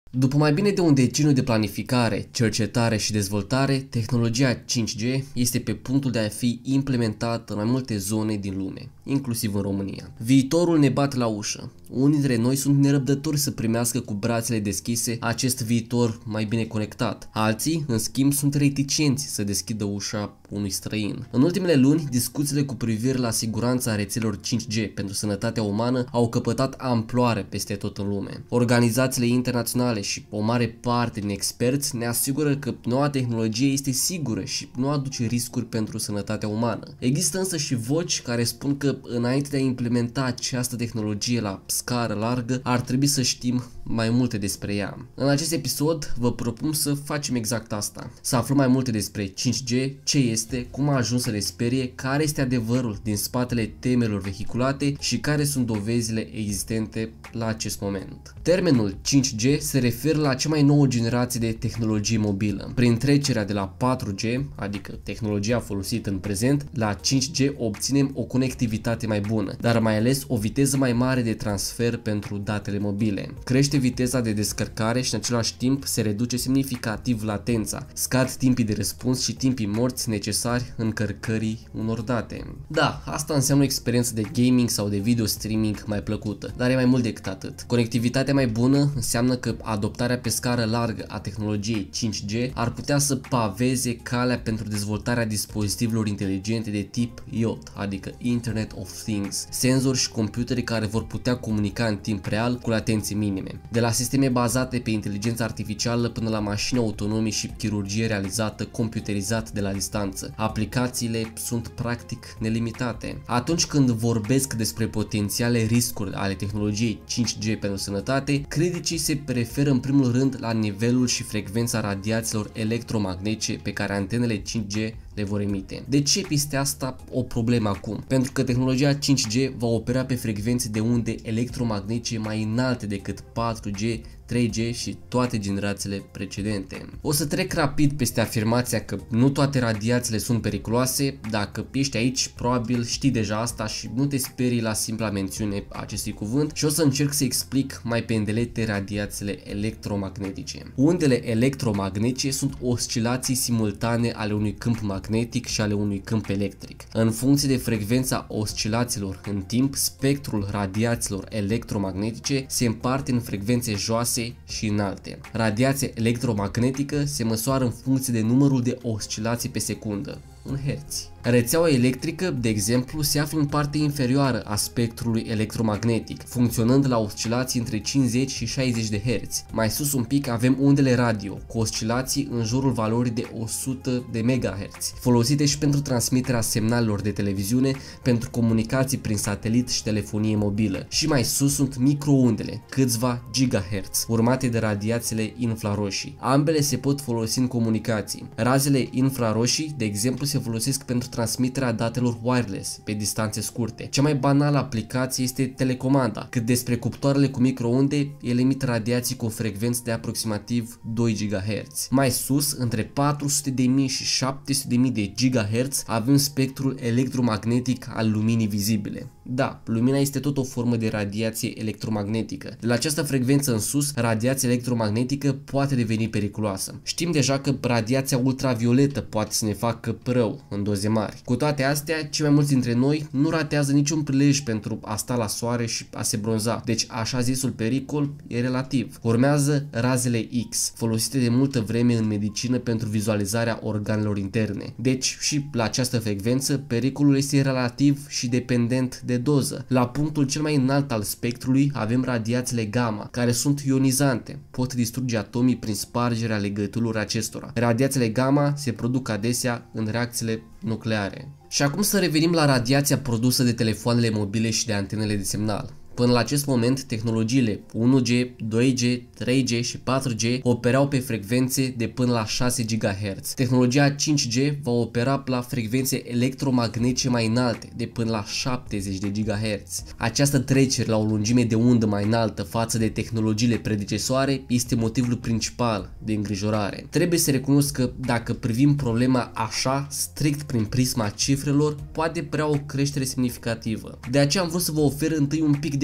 După mai bine de un deceniu de planificare, cercetare și dezvoltare, tehnologia 5G este pe punctul de a fi implementată în mai multe zone din lume, inclusiv în România. Viitorul ne bate la ușă. Unii dintre noi sunt nerăbdători să primească cu brațele deschise acest viitor mai bine conectat. Alții, în schimb, sunt reticenți să deschidă ușa unui străin. În ultimele luni, discuțiile cu privire la siguranța rețelelor 5G pentru sănătatea umană au căpătat amploare peste tot în lume. Organizațiile internaționale și o mare parte din experți ne asigură că noua tehnologie este sigură și nu aduce riscuri pentru sănătatea umană. Există însă și voci care spun că înainte de a implementa această tehnologie la scară largă, ar trebui să știm mai multe despre ea. În acest episod vă propun să facem exact asta. Să aflăm mai multe despre 5G, ce este, cum a ajuns să ne sperie, care este adevărul din spatele temelor vehiculate și care sunt dovezile existente la acest moment. Termenul 5G se referă la cea mai nouă generație de tehnologie mobilă. Prin trecerea de la 4G, adică tehnologia folosită în prezent, la 5G obținem o conectivitate mai bună, dar mai ales o viteză mai mare de transfer pentru datele mobile. Crește viteza de descărcare și în același timp se reduce semnificativ latența, scad timpii de răspuns și timpii morți necesari încărcării unor date. Da, asta înseamnă o experiență de gaming sau de video streaming mai plăcută, dar e mai mult decât atât. Conectivitatea mai bună înseamnă că adoptarea pe scară largă a tehnologiei 5G ar putea să paveze calea pentru dezvoltarea dispozitivelor inteligente de tip IoT, adică Internet of Things, senzori și computere care vor putea comunica în timp real cu latențe minime. De la sisteme bazate pe inteligență artificială până la mașini autonome și chirurgie realizată computerizat de la distanță, aplicațiile sunt practic nelimitate. Atunci când vorbesc despre potențiale riscuri ale tehnologiei 5G pentru sănătate, criticii se referă în primul rând la nivelul și frecvența radiațiilor electromagnetice pe care antenele 5G le vor emite. De ce este asta o problemă acum? Pentru că tehnologia 5G va opera pe frecvențe de unde electromagnetice mai înalte decât 4G, 3G și toate generațiile precedente. O să trec rapid peste afirmația că nu toate radiațiile sunt periculoase. Dacă ești aici, probabil știi deja asta și nu te sperii la simpla mențiune a acestui cuvânt și o să încerc să explic mai pe îndelete radiațiile electromagnetice. Undele electromagnetice sunt oscilații simultane ale unui câmp magnetic și ale unui câmp electric. În funcție de frecvența oscilațiilor în timp, spectrul radiațiilor electromagnetice se împarte în frecvențe joase și înalte. Radiația electromagnetică se măsoară în funcție de numărul de oscilații pe secundă, în herți. Rețeaua electrică, de exemplu, se află în partea inferioară a spectrului electromagnetic, funcționând la oscilații între 50 și 60 de Hz. Mai sus un pic avem undele radio, cu oscilații în jurul valorii de 100 de MHz, folosite și pentru transmiterea semnalelor de televiziune, pentru comunicații prin satelit și telefonie mobilă. Și mai sus sunt microundele, câțiva GHz, urmate de radiațiile infraroșii. Ambele se pot folosi în comunicații. Razele infraroșii, de exemplu, se folosesc pentru transmiterea datelor wireless pe distanțe scurte. Cea mai banală aplicație este telecomanda, cât despre cuptoarele cu microunde, ele emit radiații cu o frecvență de aproximativ 2 GHz. Mai sus, între 400.000 și 700.000 de GHz, avem spectrul electromagnetic al luminii vizibile. Da, lumina este tot o formă de radiație electromagnetică. De la această frecvență în sus, radiația electromagnetică poate deveni periculoasă. Știm deja că radiația ultravioletă poate să ne facă rău în doze mari. Cu toate astea, cei mai mulți dintre noi nu ratează niciun prilej pentru a sta la soare și a se bronza. Deci așa zisul pericol e relativ. Urmează razele X, folosite de multă vreme în medicină pentru vizualizarea organelor interne. Deci și la această frecvență, pericolul este relativ și dependent de doză. La punctul cel mai înalt al spectrului avem radiațiile gamma, care sunt ionizante, pot distruge atomii prin spargerea legăturilor acestora. Radiațiile gamma se produc adesea în reacțiile nucleare. Și acum să revenim la radiația produsă de telefoanele mobile și de antenele de semnal. Până la acest moment, tehnologiile 1G, 2G, 3G și 4G operau pe frecvențe de până la 6 GHz. Tehnologia 5G va opera la frecvențe electromagnetice mai înalte, de până la 70 de GHz. Această trecere la o lungime de undă mai înaltă față de tehnologiile predecesoare este motivul principal de îngrijorare. Trebuie să recunosc că dacă privim problema așa, strict prin prisma cifrelor, poate părea o creștere semnificativă. De aceea am vrut să vă ofer întâi un pic de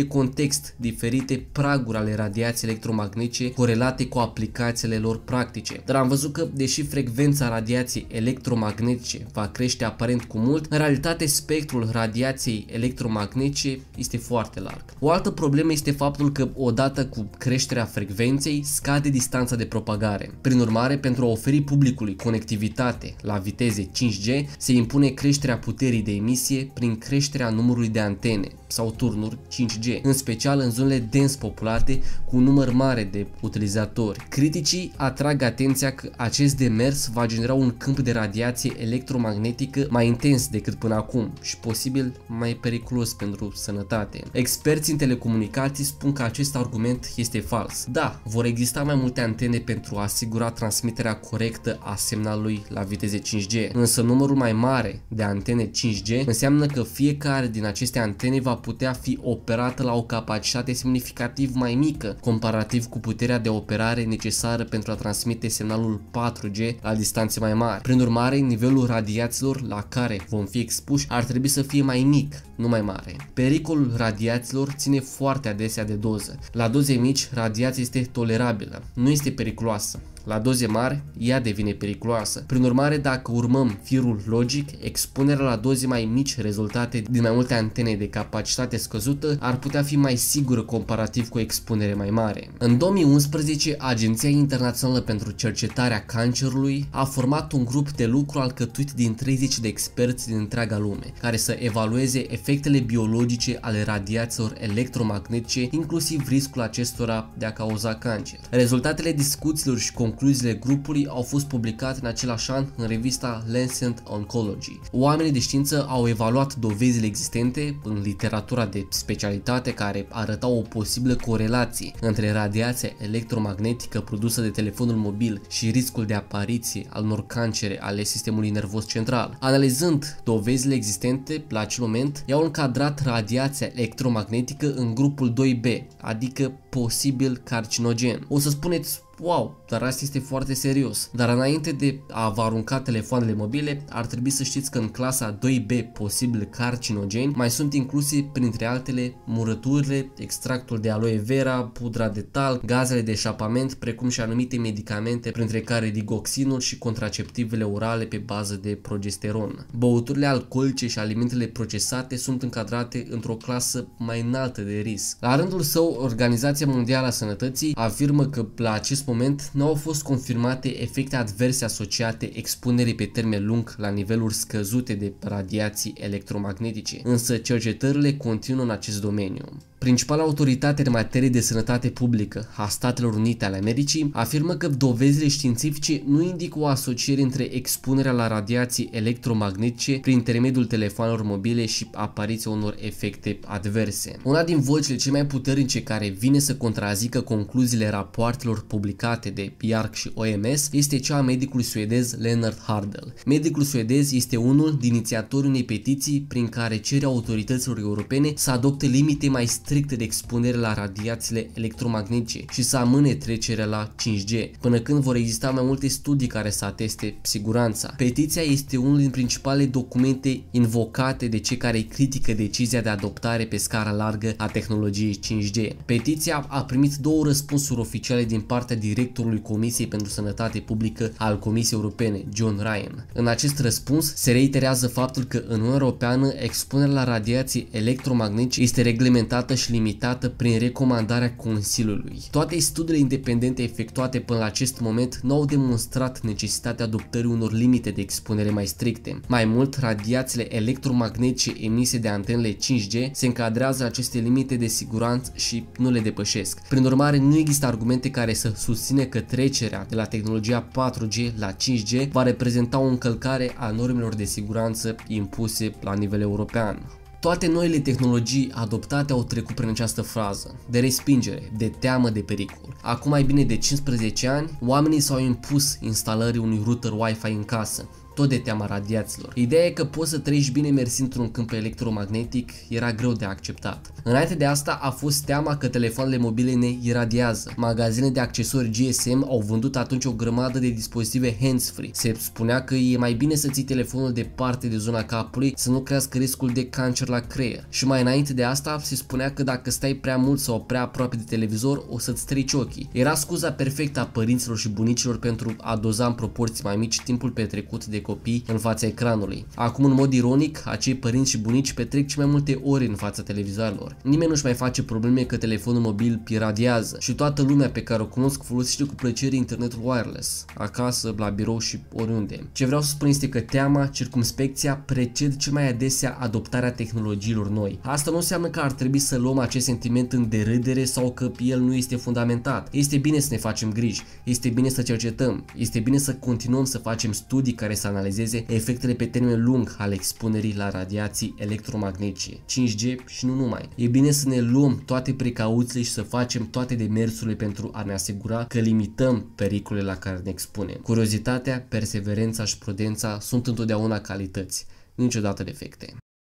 de context diferite praguri ale radiației electromagnetice corelate cu aplicațiile lor practice. Dar am văzut că, deși frecvența radiației electromagnetice va crește aparent cu mult, în realitate spectrul radiației electromagnetice este foarte larg. O altă problemă este faptul că, odată cu creșterea frecvenței, scade distanța de propagare. Prin urmare, pentru a oferi publicului conectivitate la viteze 5G, se impune creșterea puterii de emisie prin creșterea numărului de antene sau turnuri 5G, în special în zonele dens populate cu un număr mare de utilizatori. Criticii atrag atenția că acest demers va genera un câmp de radiație electromagnetică mai intens decât până acum și posibil mai periculos pentru sănătate. Experții în telecomunicații spun că acest argument este fals. Da, vor exista mai multe antene pentru a asigura transmiterea corectă a semnalului la viteze 5G, însă numărul mai mare de antene 5G înseamnă că fiecare din aceste antene va putea fi operată la o capacitate semnificativ mai mică, comparativ cu puterea de operare necesară pentru a transmite semnalul 4G la distanțe mai mari. Prin urmare, nivelul radiațiilor la care vom fi expuși ar trebui să fie mai mic, nu mai mare. Pericolul radiațiilor ține foarte adesea de doză. La doze mici, radiația este tolerabilă, nu este periculoasă. La doze mari, ea devine periculoasă. Prin urmare, dacă urmăm firul logic, expunerea la doze mai mici rezultate din mai multe antene de capacitate scăzută ar putea fi mai sigură comparativ cu o expunere mai mare. În 2011, Agenția Internațională pentru Cercetarea Cancerului a format un grup de lucru alcătuit din 30 de experți din întreaga lume, care să evalueze efectele biologice ale radiațiilor electromagnetice, inclusiv riscul acestora de a cauza cancer. Rezultatele discuțiilor și concluziile grupului au fost publicate în același an în revista Lancet Oncology. Oamenii de știință au evaluat dovezile existente în literatura de specialitate care arătau o posibilă corelație între radiația electromagnetică produsă de telefonul mobil și riscul de apariție al unor cancere ale sistemului nervos central. Analizând dovezile existente la acel moment, i-au încadrat radiația electromagnetică în grupul 2B, adică posibil carcinogen. O să spuneți: wow, dar asta este foarte serios. Dar înainte de a vă arunca telefoanele mobile, ar trebui să știți că în clasa 2B posibil carcinogeni mai sunt incluse, printre altele, murăturile, extractul de aloe vera, pudra de talc, gazele de eșapament, precum și anumite medicamente, printre care digoxinul și contraceptivele orale pe bază de progesteron. Băuturile alcoolice și alimentele procesate sunt încadrate într-o clasă mai înaltă de risc. La rândul său, Organizația Mondială a Sănătății afirmă că la acest moment nu au fost confirmate efecte adverse asociate expunerii pe termen lung la niveluri scăzute de radiații electromagnetice, însă cercetările continuă în acest domeniu. Principala autoritate în materie de sănătate publică a Statelor Unite ale Americii afirmă că dovezile științifice nu indică o asociere între expunerea la radiații electromagnetice prin intermediul telefonelor mobile și apariția unor efecte adverse. Una din vocile cele mai puternice care vine să contrazică concluziile rapoartelor publicate de IARC și OMS este cea a medicului suedez Lennart Hardell. Medicul suedez este unul din inițiatorii unei petiții prin care cere autorităților europene să adopte limite mai stricte de expunere la radiațiile electromagnetice și să amâne trecerea la 5G, până când vor exista mai multe studii care să ateste siguranța. Petiția este unul din principalele documente invocate de cei care critică decizia de adoptare pe scară largă a tehnologiei 5G. Petiția a primit două răspunsuri oficiale din partea directorului Comisiei pentru Sănătate Publică al Comisiei Europene, John Ryan. În acest răspuns se reiterează faptul că în Uniunea Europeană expunerea la radiații electromagnetice este reglementată și limitată prin recomandarea Consiliului. Toate studiile independente efectuate până la acest moment nu au demonstrat necesitatea adoptării unor limite de expunere mai stricte. Mai mult, radiațiile electromagnetice emise de antenele 5G se încadrează în aceste limite de siguranță și nu le depășesc. Prin urmare, nu există argumente care să susțină că trecerea de la tehnologia 4G la 5G va reprezenta o încălcare a normelor de siguranță impuse la nivel european. Toate noile tehnologii adoptate au trecut prin această fază de respingere, de teamă de pericol. Acum mai bine de 15 ani, oamenii s-au impus instalării unui router Wi-Fi în casă, tot de teama radiațiilor. Ideea e că poți să trăiești bine mersind într-un câmp electromagnetic era greu de acceptat. Înainte de asta a fost teama că telefoanele mobile ne iradiază. Magazinele de accesori GSM au vândut atunci o grămadă de dispozitive hands-free. Se spunea că e mai bine să ții telefonul departe de zona capului să nu crească riscul de cancer la creier. Și mai înainte de asta se spunea că dacă stai prea mult sau prea aproape de televizor o să-ți strici ochii. Era scuza perfectă a părinților și bunicilor pentru a doza în proporții mai mici timpul petrecut de copii în fața ecranului. Acum, în mod ironic, acei părinți și bunici petrec cel mai multe ore în fața televizoarelor. Nimeni nu-și mai face probleme că telefonul mobil iradiază și toată lumea pe care o cunosc folosește cu plăcere internetul wireless, acasă, la birou și oriunde. Ce vreau să spun este că teama, circumspecția preced cel mai adesea adoptarea tehnologiilor noi. Asta nu înseamnă că ar trebui să luăm acest sentiment în derâdere sau că el nu este fundamentat. Este bine să ne facem griji, este bine să cercetăm, este bine să continuăm să facem studii care să analizeze efectele pe termen lung ale expunerii la radiații electromagnetice, 5G și nu numai. E bine să ne luăm toate precauțiile și să facem toate demersurile pentru a ne asigura că limităm pericolele la care ne expunem. Curiozitatea, perseverența și prudența sunt întotdeauna calități, niciodată defecte.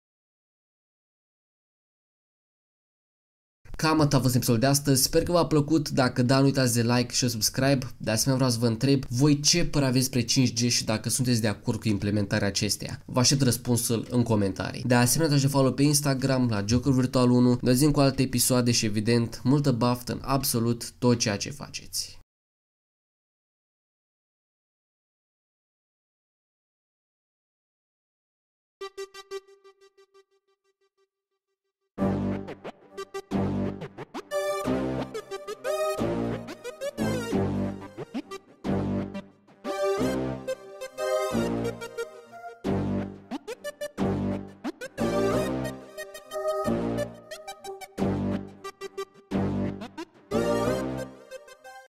Cam atât a fost episodul de astăzi, sper că v-a plăcut, dacă da, nu uitați de like și subscribe. De asemenea vreau să vă întreb voi ce părere aveți despre 5G și dacă sunteți de acord cu implementarea acesteia. Vă aștept răspunsul în comentarii. De asemenea dați de follow pe Instagram la Joker Virtual 1, ne auzim cu alte episoade și evident multă baftă în absolut tot ceea ce faceți.